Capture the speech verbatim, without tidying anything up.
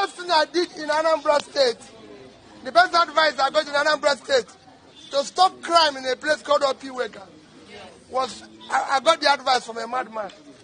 first thing I did in Anambra State, the best advice I got in Anambra State to stop crime in a place called Opiweka was I, I got the advice from a madman.